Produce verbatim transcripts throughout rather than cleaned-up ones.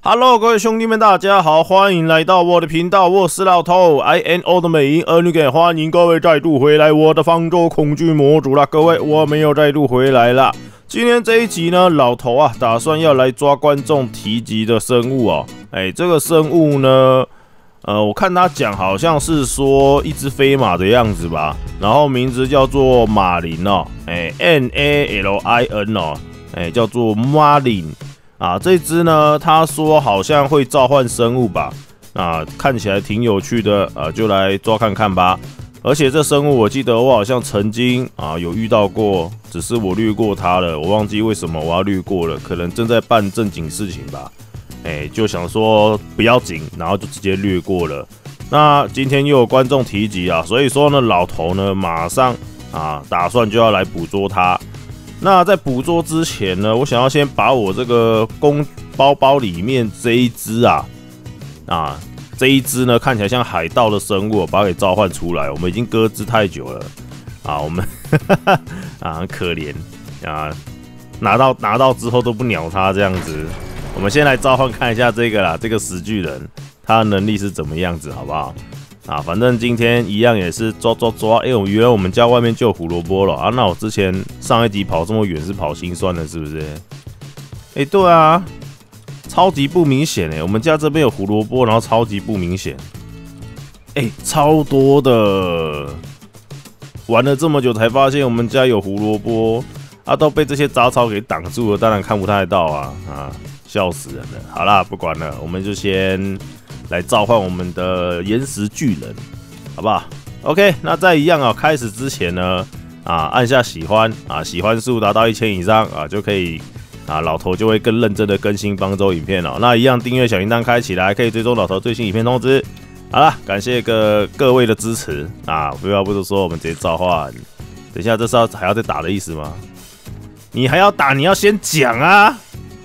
Hello， 各位兄弟们，大家好，欢迎来到我的频道，我是老头 ，I N O 的美音儿女给，欢迎各位再度回来我的方舟恐惧模组啦，各位，我们又再度回来啦。今天这一集呢，老头啊，打算要来抓观众提及的生物哦。哎，这个生物呢，呃，我看他讲好像是说一只飞马的样子吧，然后名字叫做马林哦，哎 ，N A L I N 哦，哎，叫做马林。啊，这只呢，他说好像会召唤生物吧？啊，看起来挺有趣的，啊，就来抓看看吧。而且这生物，我记得我好像曾经啊有遇到过，只是我略过它了，我忘记为什么我要略过了，可能正在办正经事情吧。哎、欸，就想说不要紧，然后就直接略过了。那今天又有观众提及啊，所以说呢，老头呢马上啊打算就要来捕捉它。那在捕捉之前呢，我想要先把我这个公包包里面这一只啊，啊这一只呢看起来像海盗的生物，把它给召唤出来。我们已经搁置太久了啊，我们啊很可怜啊，拿到拿到之后都不鸟它这样子。我们先来召唤看一下这个啦，这个死巨人他的能力是怎么样子，好不好？啊，反正今天一样也是抓抓抓，哎、欸，我原来我们家外面就有胡萝卜了啊。那我之前上一集跑这么远是跑心酸的，是不是？哎、欸，对啊，超级不明显哎，我们家这边有胡萝卜，然后超级不明显，哎、欸，超多的。玩了这么久才发现我们家有胡萝卜啊，都被这些杂草给挡住了，当然看不太到啊啊，笑死人了。好啦，不管了，我们就先来召唤我们的岩石巨人，好不好 ？OK， 那在一样啊，开始之前呢，啊，按下喜欢啊，喜欢数达到一千以上啊，就可以啊，老头就会更认真的更新方舟影片哦。那一样订阅小铃铛开起来，可以追踪老头最新影片通知。好啦，感谢各各位的支持啊！不要不是说我们直接召唤，等一下这是要还要再打的意思吗？你还要打，你要先讲啊！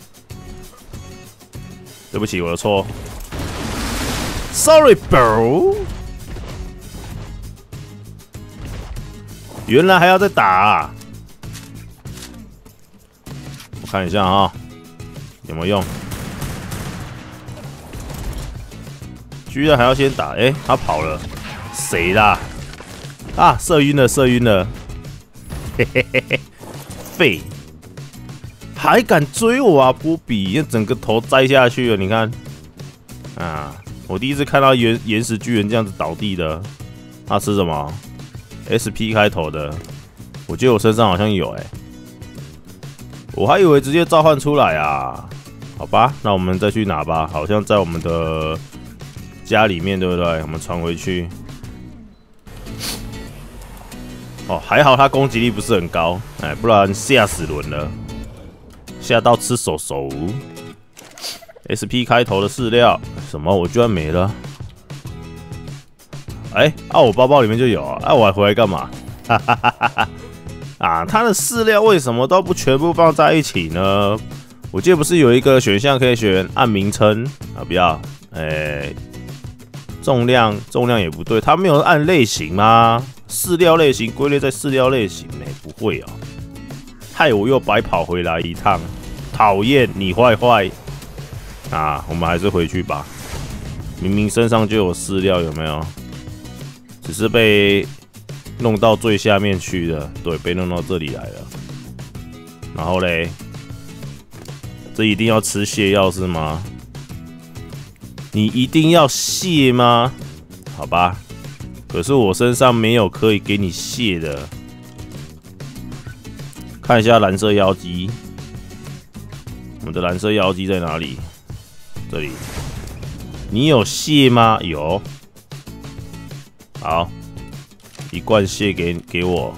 对不起，我的错。Sorry, bro。原来还要再打、啊，我看一下啊，有没有用？居然还要先打，哎、欸，他跑了，谁啦？啊，射晕了，射晕了，嘿嘿嘿嘿，废，还敢追我啊，波比，整个头摘下去了，你看，啊。我第一次看到岩岩石巨人这样子倒地的，他吃什么 ？S P 开头的，我记得我身上好像有哎、欸，我还以为直接召唤出来啊。好吧，那我们再去拿吧，好像在我们的家里面，对不对？我们传回去。哦，还好他攻击力不是很高，哎，不然吓死人了，吓到吃手手。S P 开头的饲料什么？我居然没了！哎、欸，啊，我包包里面就有啊！啊，我还回来干嘛？哈哈哈哈哈！啊，它的饲料为什么都不全部放在一起呢？我记得不是有一个选项可以选按名称啊？不要，哎、欸，重量重量也不对，它没有按类型吗？饲料类型归类在饲料类型呢、欸？不会啊！害我又白跑回来一趟，讨厌你坏坏！啊，我们还是回去吧。明明身上就有饲料，有没有？只是被弄到最下面去了，对，被弄到这里来了。然后嘞，这一定要吃泻药是吗？你一定要泻吗？好吧，可是我身上没有可以给你泻的。看一下蓝色妖姬，我们的蓝色妖姬在哪里？这里，你有蟹吗？有，好，一罐蟹给给我，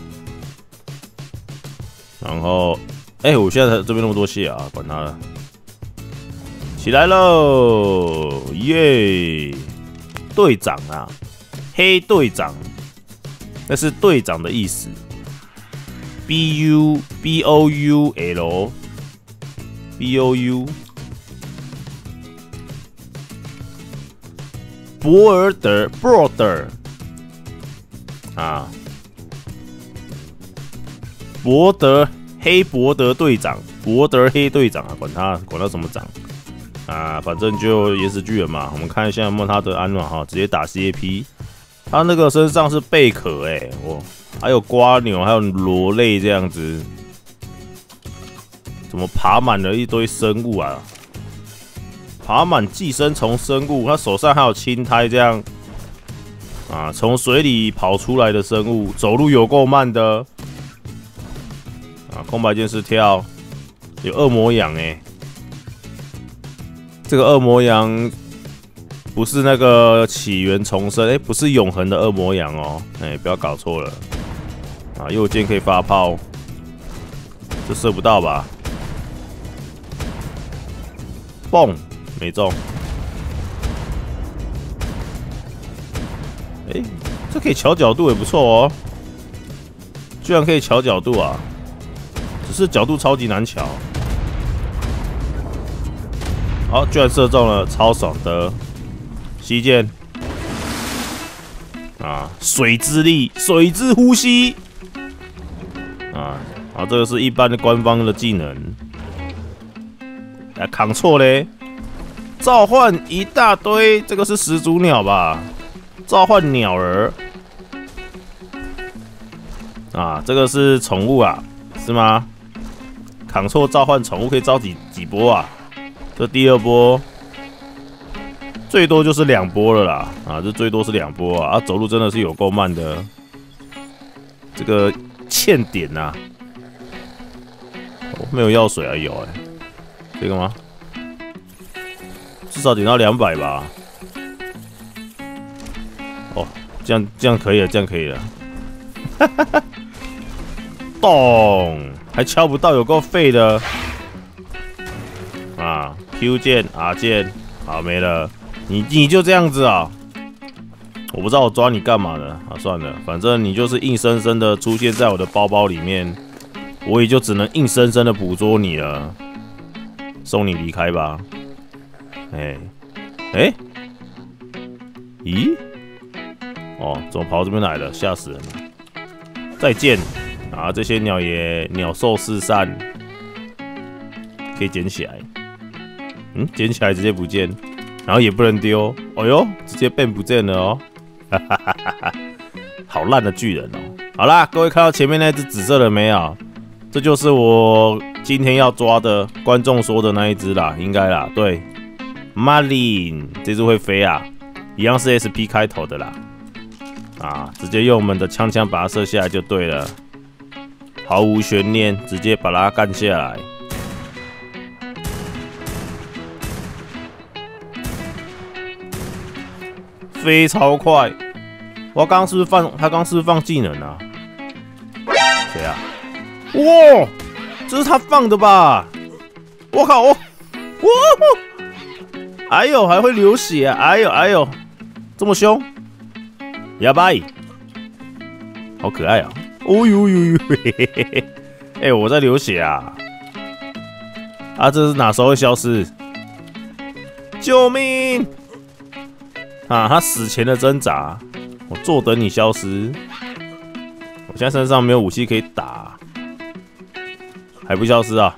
然后，哎、欸，我现在这边那么多蟹啊，管它了，起来喽，耶！队长啊，黑队长，那是队长的意思 ，B U B O U L B O U。博尔德 ，Brother， 啊，博德黑博德队长，博德黑队长啊，管他管他怎么长啊，反正就岩石巨人嘛。我们看一下有没有他的安暖哈，直接打 C A P。他那个身上是贝壳哎、欸，哦，还有瓜牛，还有螺类这样子，怎么爬满了一堆生物啊？爬满寄生虫生物，他手上还有青苔这样啊，从水里跑出来的生物，走路有够慢的啊！空白键是跳，有恶魔羊哎、欸，这个恶魔羊不是那个起源重生，哎、欸，不是永恒的恶魔羊哦，哎、欸，不要搞错了啊！右键可以发炮，这射不到吧？蹦！没中，哎、欸，这可以调角度也不错哦，居然可以调角度啊！只是角度超级难调。好，居然射中了，超爽的！吸剑啊，水之力，水之呼吸啊！好，这个是一般的官方的技能。来扛错嘞！召唤一大堆，这个是始祖鸟吧？召唤鸟儿啊，这个是宠物啊，是吗？扛错召唤宠物可以召几几波啊？这第二波，最多就是两波了啦！啊，这最多是两波啊！啊，走路真的是有够慢的，这个欠点呐、啊哦，没有药水啊，有哎、欸，这个吗？至少点到两百吧。哦，这样这样可以了，这样可以了。哈哈哈，咚，还敲不到，有够废的。啊 ，Q 键、R 键，好没了。你你就这样子啊？我不知道我抓你干嘛的啊，算了，反正你就是硬生生的出现在我的包包里面，我也就只能硬生生的捕捉你了，送你离开吧。哎，哎，咦？哦，怎么跑到这边来了？吓死人了！再见啊！这些鸟也鸟兽四散，可以捡起来。嗯，捡起来直接不见，然后也不能丢。哦呦，直接变不见了哦！哈哈哈哈哈！好烂的巨人哦！好啦，各位看到前面那只紫色的没有？这就是我今天要抓的，观众说的那一只啦，应该啦，对。Marlin 这只会飞啊，一样是 S P 开头的啦，啊，直接用我们的枪枪把它射下来就对了，毫无悬念，直接把它干下来。飞超快！我刚刚是不是放他刚刚是不是放技能啊？谁啊？哇，这是他放的吧？我靠！我，哇！哎呦，还会流血啊！哎呦哎呦，这么凶，哑巴，好可爱啊！哦呦呦呦，嘿嘿嘿嘿！哎，我在流血啊！啊，这是哪时候会消失？救命！啊，他死前的挣扎，我坐等你消失。我现在身上没有武器可以打，还不消失啊？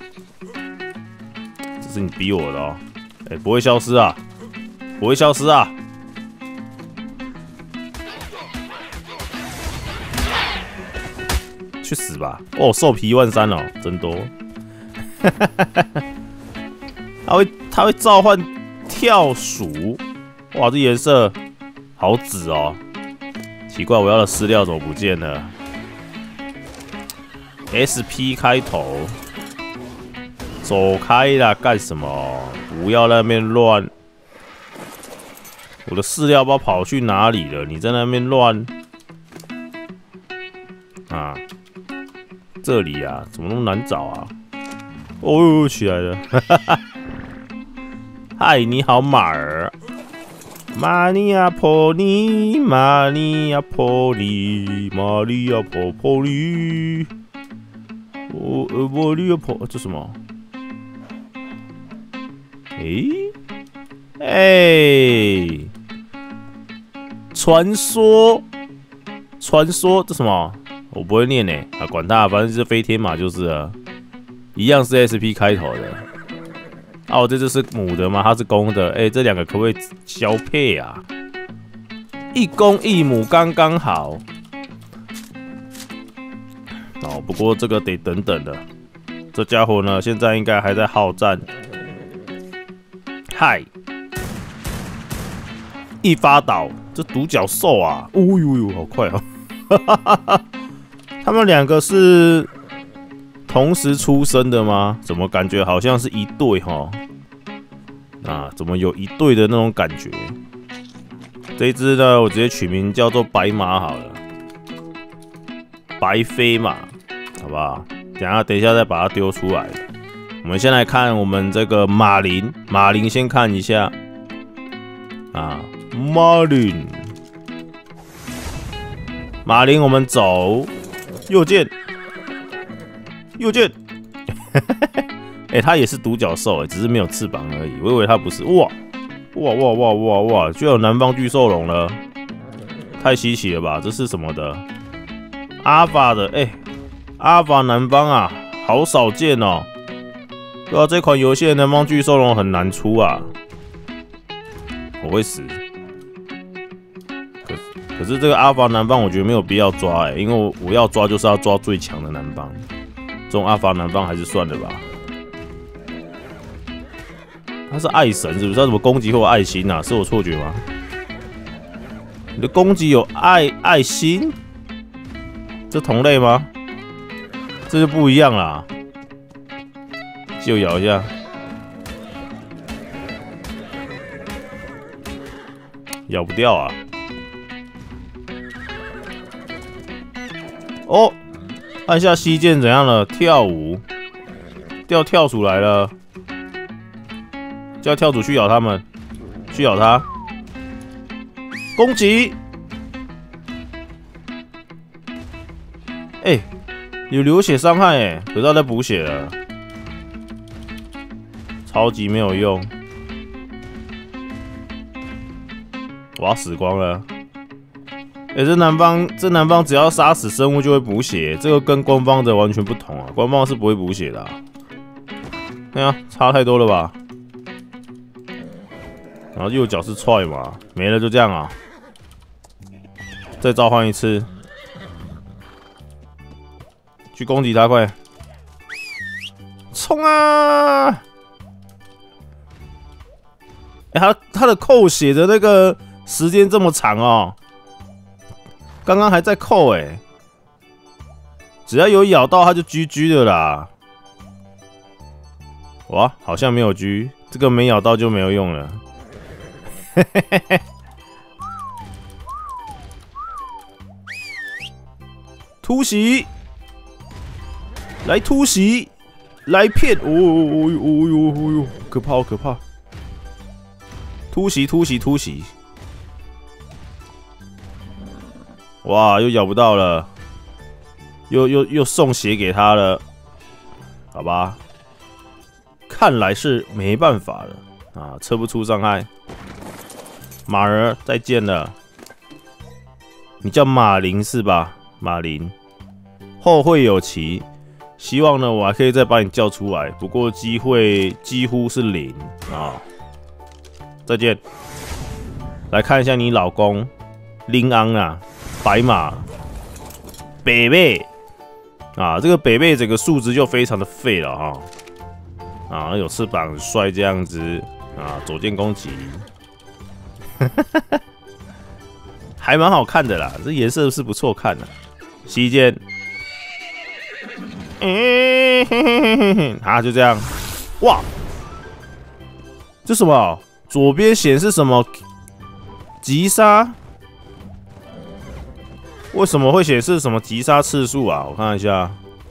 这是你逼我的哦。哎、欸，不会消失啊！不会消失啊！去死吧！哦，兽皮万三哦，真多。它会，它会召唤跳鼠。哇，这颜色好紫哦！奇怪，我要的饲料怎么不见了 ？S P 开头。走开啦！干什么？不要在那边乱！我的饲料包跑去哪里了？你在那边乱啊！这里啊，怎么那么难找啊？哦，起来了！嗨，你好，马儿。玛利亚波利，玛利亚波利，玛利亚波波利。我呃，玛利亚波，这什么？诶，哎，传说，传说，这什么？我不会念呢，啊，管他，反正是飞天马就是了，一样是 S P 开头的。 哦，这只是母的吗？它是公的。哎、欸，这两个可不可以交配啊？一公一母刚刚好。哦，不过这个得等等的。这家伙呢，现在应该还在好战。嗨，一发倒，这独角兽啊！哦呦呦，好快哦！他们两个是同时出生的吗？怎么感觉好像是一对哈？啊，怎么有一对的那种感觉？这一只呢，我直接取名叫做白马好了，白飞马，好不好？等一下，等一下再把它丢出来。我们先来看我们这个马林，马林先看一下啊，马林，马林，我们走右键，右键，哎、欸，它也是独角兽，哎，只是没有翅膀而已。我以为它不是，哇，哇哇哇哇哇，居然有南方巨兽龙了，太稀奇了吧？这是什么的？阿法的，哎、欸，阿法南方啊，好少见哦。对啊，这款游戏的南方巨兽龙很难出啊，我会死。可可是这个阿法南方，我觉得没有必要抓哎、欸，因为我我要抓就是要抓最强的南方，这种阿法南方还是算了吧。他是爱神是不是？他怎么攻击会有爱心啊？是我错觉吗？你的攻击有爱爱心？这同类吗？这就不一样啦。就咬一下，咬不掉啊！哦，按下 C 键怎样了？跳舞，掉跳鼠来了，叫跳鼠去咬他们，去咬他，攻击！哎、欸，有流血伤害哎，可是他在补血了。超级没有用，我要死光了！哎、欸，这南方这南方只要杀死生物就会补血，这个跟官方的完全不同啊！官方是不会补血的、啊。哎呀，差太多了吧？然后右脚是踹嘛，没了就这样啊！再召唤一次，去攻击他，快冲啊！哎、欸，他他的扣血的那个时间这么长哦，刚刚还在扣哎、欸，只要有咬到他就 G G 的啦。哇，好像没有 G， 这个没咬到就没有用了。嘿嘿嘿嘿，突袭，来突袭，来骗！哦哦哦哟哦哟，可怕，好可怕！突袭，突袭，突袭！哇，又咬不到了，又又又送血给他了，好吧？看来是没办法了啊，测不出伤害。马儿，再见了。你叫马林是吧？马林，后会有期。希望呢，我还可以再把你叫出来，不过机会几乎是零啊。再见。来看一下你老公林昂啊，白马北贝啊，这个北贝整个数值就非常的废了哈。啊，有翅膀，很帅这样子啊，左键攻击，还蛮好看的啦，这颜色是不错看的。西键，嗯，嘿嘿嘿嘿嘿，啊，就这样，哇，这什么？左边显示什么？击杀？为什么会显示什么击杀次数啊？我看一下，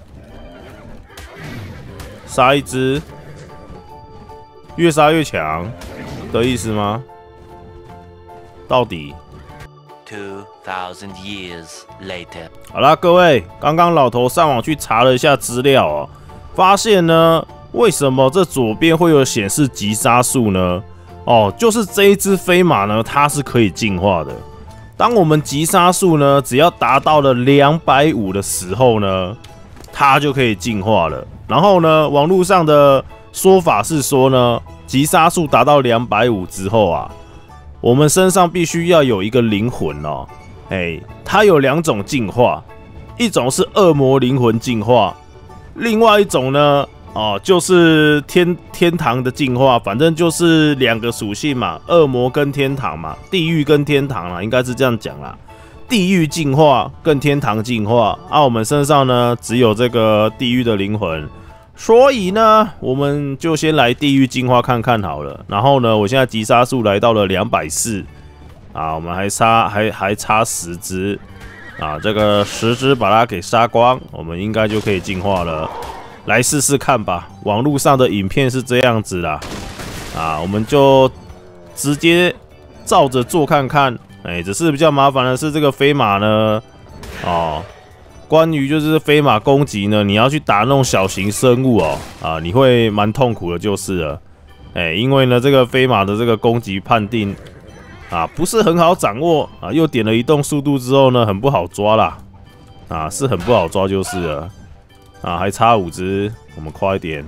杀一只。越杀越强的意思吗？到底 two thousand years later， 好啦，各位，刚刚老头上网去查了一下资料哦，发现呢，为什么这左边会有显示击杀数呢？哦，就是这一只飞马呢，它是可以进化的。当我们击杀数呢，只要达到了两百五的时候呢，它就可以进化了。然后呢，网络上的说法是说呢，击杀数达到两百五之后啊，我们身上必须要有一个灵魂哦。哎，它有两种进化，一种是恶魔灵魂进化，另外一种呢，哦，就是天天堂的进化，反正就是两个属性嘛，恶魔跟天堂嘛，地狱跟天堂啦，应该是这样讲啦。地狱进化跟天堂进化，啊，我们身上呢只有这个地狱的灵魂，所以呢，我们就先来地狱进化看看好了。然后呢，我现在击杀数来到了两百四十啊，我们还差还还差十只啊，这个十只把它给杀光，我们应该就可以进化了。来试试看吧，网络上的影片是这样子啦，啊，我们就直接照着做看看。哎、欸，只是比较麻烦的是这个飞马呢，哦，关于就是飞马攻击呢，你要去打那种小型生物哦，啊，你会蛮痛苦的，就是了。哎、欸，因为呢，这个飞马的这个攻击判定啊，不是很好掌握啊，又点了移动速度之后呢，很不好抓啦，啊，是很不好抓就是了。啊，还差五只，我们快一点。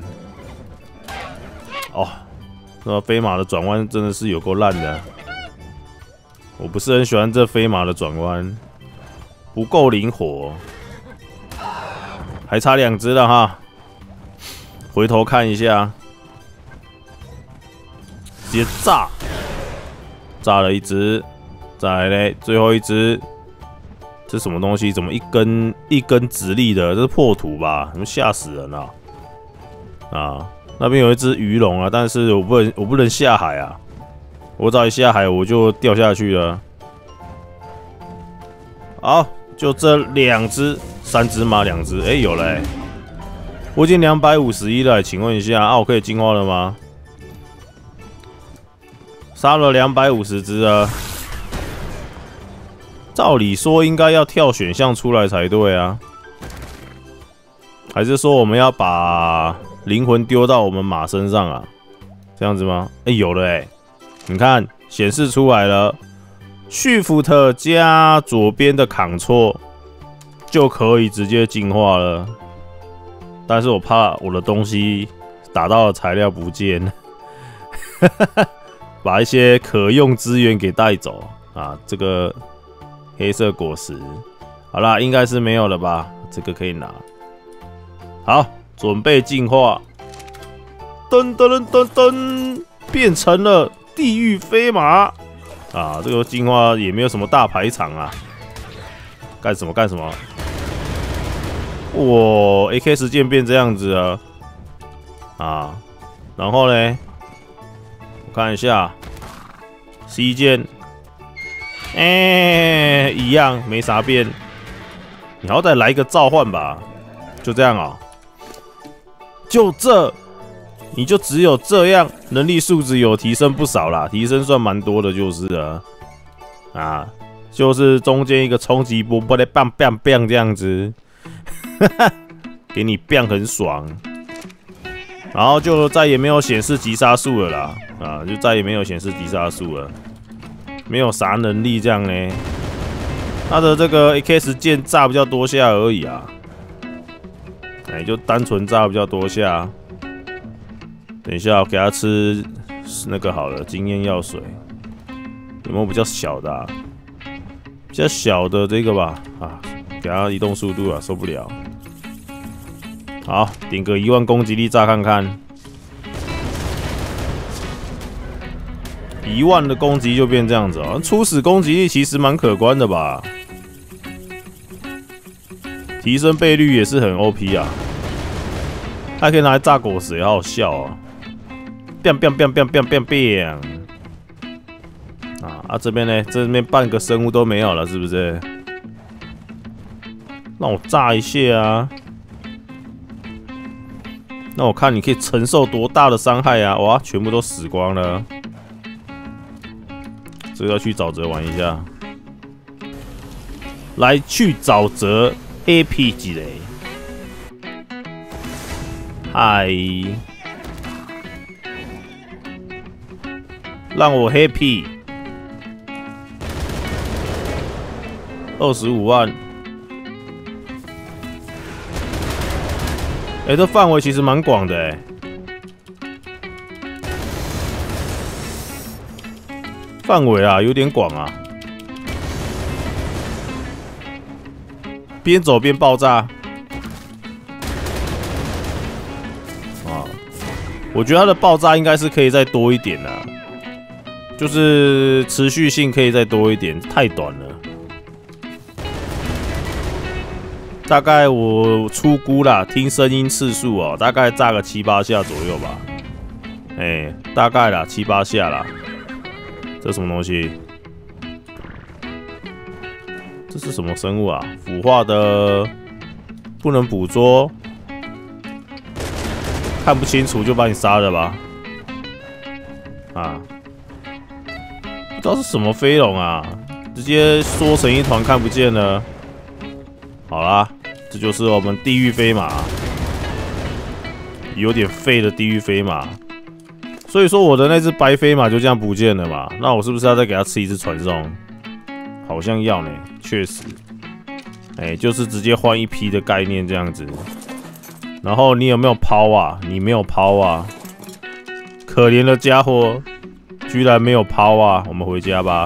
哦，那飞马的转弯真的是有够烂的。我不是很喜欢这飞马的转弯，不够灵活。还差两只了哈，回头看一下，直接炸，炸了一只，再来嘞，最后一只，这什么东西？怎么一根一根直立的？这是破土吧？怎么吓死人了、啊？啊，那边有一只鱼龙啊，但是我不能我不能下海啊。我只要一下海，我就掉下去了。好，就这两只、三只吗？两只？哎、欸，有了、欸！我已经两百五十一了，请问一下，啊，我可以进化了吗？杀了两百五十只啊！照理说应该要跳选项出来才对啊，还是说我们要把灵魂丢到我们马身上啊？这样子吗？哎、欸，有了哎、欸！你看，显示出来了 ，Shift 加左边的 Ctrl 就可以直接进化了。但是我怕我的东西打到的材料不见，把一些可用资源给带走啊！这个黑色果实，好啦，应该是没有了吧？这个可以拿。好，准备进化，噔噔噔噔噔，变成了地狱飞马啊！这个进化也没有什么大排场啊，干什么干什么？哇 ，A K 十键变这样子啊！啊，然后呢？我看一下 C 键，哎、欸，一样没啥变。你好歹来一个召唤吧，就这样啊、喔，就这。你就只有这样，能力数值有提升不少啦，提升算蛮多的，就是了。啊，就是中间一个冲击波，不得 bang bang bang 这样子，给你 bang 很爽。然后就再也没有显示击杀数了啦，啊，就再也没有显示击杀数了，没有啥能力这样呢。他的这个 A K 十键炸比较多下而已啊，哎、欸，就单纯炸比较多下。等一下，我给他吃那个好了，经验药水。有没有比较小的、啊？比较小的这个吧，啊，给他移动速度啊，受不了。好，顶个一万攻击力炸看看。一万的攻击就变这样子哦，初始攻击力其实蛮可观的吧？提升倍率也是很 O P 啊，还可以拿来炸果实，也好好笑哦。biang biang biang biang biang biang biang 啊啊！这边呢，这边半个生物都没有了，是不是？让我炸一下啊！那我看你可以承受多大的伤害啊！哇，全部都死光了。这个要去沼泽玩一下，来去沼泽 A P 几嘞？嗨！让我 happy， 二十五万，哎、欸，这范围其实蛮广的哎、欸， 范围啊有点广啊，边走边爆炸。啊，我觉得它的爆炸应该是可以再多一点的、啊，就是持续性可以再多一点，太短了。大概我粗估啦，听声音次数哦，大概炸个七八下左右吧。哎、欸，大概啦，七八下啦。这什么东西？这是什么生物啊？腐化的，不能捕捉，看不清楚就把你杀了吧。啊，不知道是什么飞龙啊，直接缩成一团看不见了。好啦，这就是我们地狱飞马，有点废的地狱飞马。所以说我的那只白飞马就这样不见了嘛？那我是不是要再给它吃一次传送？好像要呢，确实。哎、欸，就是直接换一批的概念这样子。然后你有没有抛啊？你没有抛啊？可怜的家伙，居然没有抛啊！我们回家吧。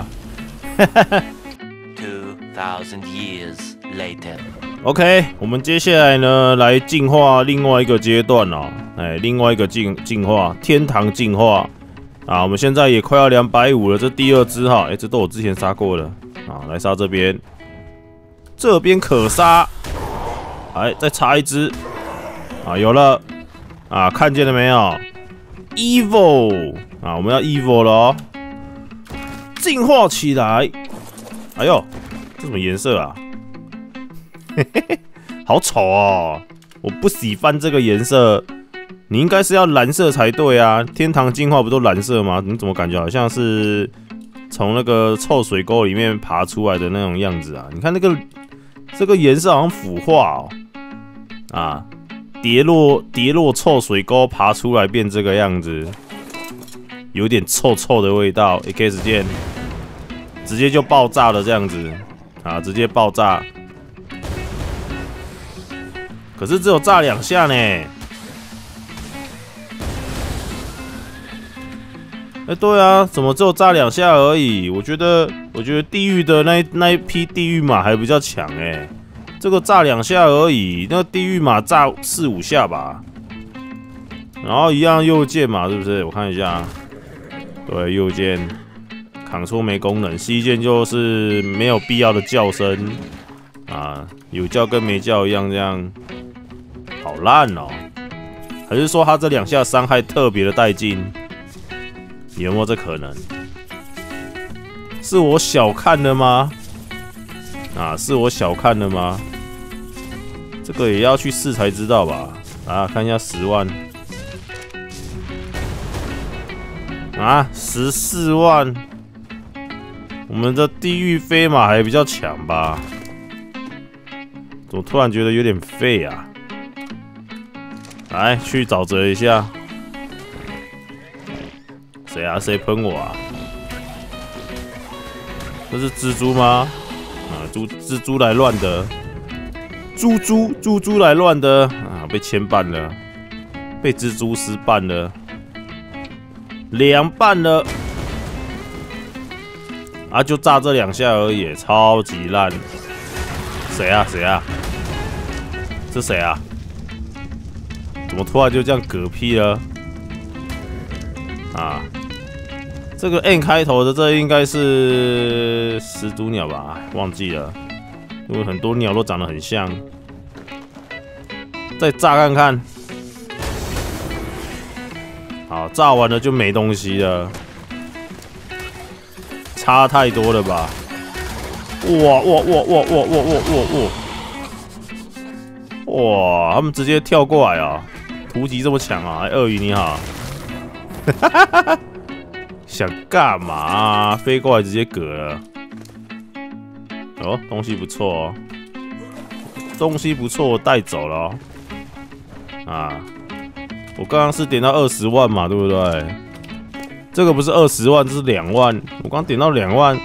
Two thousand years later. OK， 我们接下来呢来进化另外一个阶段哦，哎，另外一个进进化，天堂进化啊！我们现在也快要两百五了，这第二只哈，哎，这都我之前杀过了啊，来杀这边，这边可杀，哎，再插一只啊，有了啊，看见了没有 ？Evil 啊，我们要 Evil 了哦，进化起来！哎呦，这什么颜色啊？嘿嘿嘿，好丑哦！我不喜欢这个颜色，你应该是要蓝色才对啊！天堂进化不都蓝色吗？你怎么感觉好像是从那个臭水沟里面爬出来的那种样子啊？你看那个这个颜色好像腐化哦，啊，跌落跌落臭水沟爬出来变这个样子，有点臭臭的味道。A K 时间直接就爆炸了，这样子啊，直接爆炸。可是只有炸两下呢，哎、欸，对啊，怎么只有炸两下而已？我觉得，我觉得地狱的那那一批地狱马还比较强哎、欸，这个炸两下而已，那个地狱马炸四五下吧，然后一样右键嘛，是不是？我看一下，对，右键 ，Ctrl 没功能 ，C 键就是没有必要的叫声啊，有叫跟没叫一样这样。好烂哦！还是说他这两下伤害特别的带劲？有没有这可能？是我小看了吗？啊，是我小看了吗？这个也要去试才知道吧？啊，看一下十万，啊，十四万，我们的地狱飞马还比较强吧？怎么突然觉得有点废啊？来，去沼泽一下。谁啊？谁喷我啊？这是蜘蛛吗？啊，猪蜘蛛来乱的，猪猪猪猪来乱的啊！被牵绊了，被蜘蛛丝绊了，两绊了。啊，就炸这两下而已，超级烂。谁啊？谁啊？这谁啊？怎么突然就这样嗝屁了？啊，这个 N 开头的这应该是始祖鸟吧？忘记了，因为很多鸟都长得很像。再炸看看，好，炸完了就没东西了，差太多了吧？哇哇哇哇哇哇哇哇哇！哇，他们直接跳过来啊！突击这么强啊！鳄鱼你好，想干嘛啊？飞过来直接嗝了。哦，东西不错哦，东西不错，我带走了哦。啊，我刚刚是点到二十万嘛，对不对？这个不是二十万，这是两万。我刚点到两万，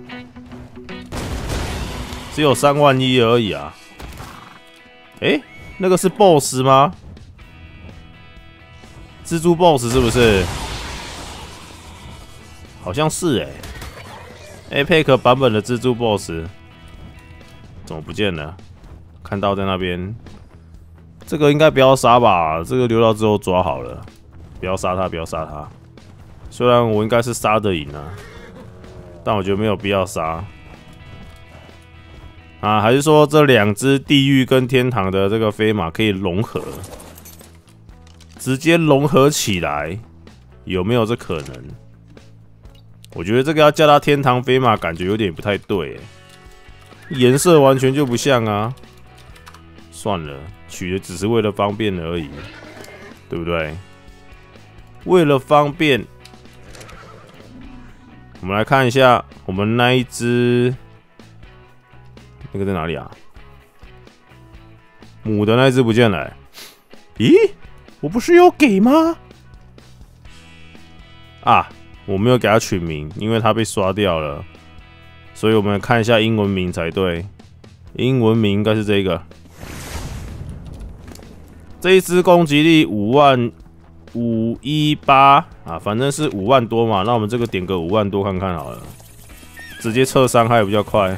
只有三万一而已啊。哎、欸，那个是 B O S S 吗？蜘蛛 B O S S 是不是？好像是哎、欸。 A P E C 版本的蜘蛛 boss 怎么不见了？看到在那边，这个应该不要杀吧？这个留到之后抓好了，不要杀他，不要杀他。虽然我应该是杀得赢啊，但我觉得没有必要杀。啊，还是说这两只地狱跟天堂的这个飞马可以融合，直接融合起来，有没有这可能？我觉得这个要叫它天堂飞马，感觉有点不太对，颜色完全就不像啊。算了，取的只是为了方便而已，对不对？为了方便，我们来看一下我们那一只。那个在哪里啊？母的那只不见了、欸。咦，我不是有给吗？啊，我没有给它取名，因为它被刷掉了。所以我们看一下英文名才对。英文名应该是这个。这一只攻击力五万五一八啊，反正是五万多嘛。那我们这个点个五万多看看好了，直接测伤害比较快。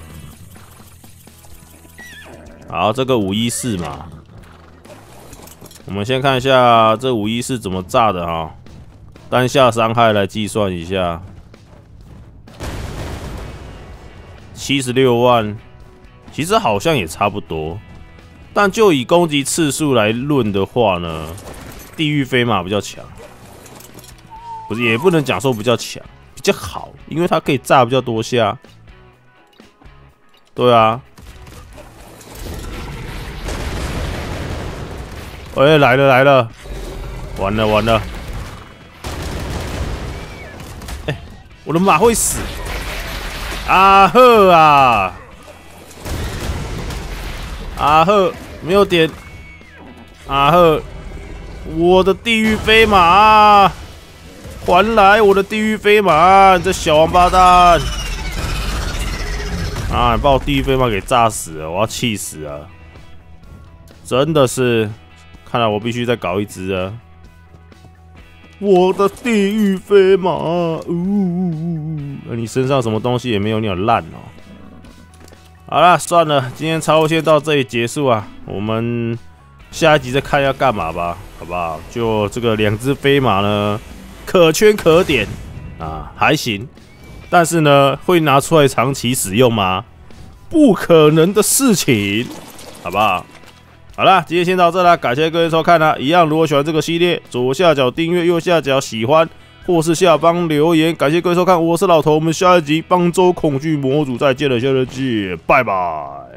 好，这个五一四嘛，我们先看一下这五一四怎么炸的哈，单下伤害来计算一下，七十六万，其实好像也差不多，但就以攻击次数来论的话呢，地狱飞马比较强，不是也不能讲说比较强，比较好，因为它可以炸比较多下，对啊。哎、欸，来了来了，完了完了！哎、欸，我的马会死！阿赫啊，阿赫没有点，阿赫，我的地狱飞马，还来我的地狱飞马！你这小王八蛋！啊，你把我地狱飞马给炸死了，我要气死了！真的是。看来我必须再搞一只啊！我的地狱飞马，呜、呃，你身上什么东西也没有，你好烂哦！好啦，算了，今天超先到这里结束啊，我们下一集再看要干嘛吧，好不好？就这个两只飞马呢，可圈可点啊，还行，但是呢，会拿出来长期使用吗？不可能的事情，好不好？好啦，今天先到这啦，感谢各位收看啦。一样，如果喜欢这个系列，左下角订阅，右下角喜欢，或是下方留言。感谢各位收看，我是老头，我们下一集方舟恐惧模组再见了，下次见，拜拜。